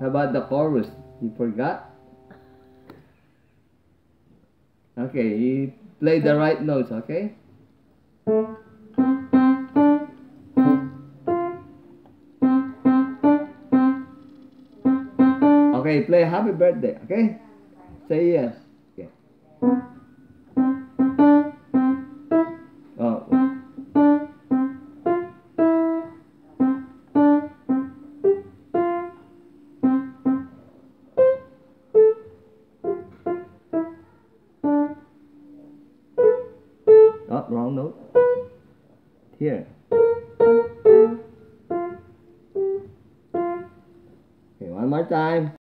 How about the chorus? You forgot? Okay, you play the right notes, okay? Okay, play happy birthday, okay? Say yes. Okay. Oh. Oh, wrong note. Here. Okay, one more time.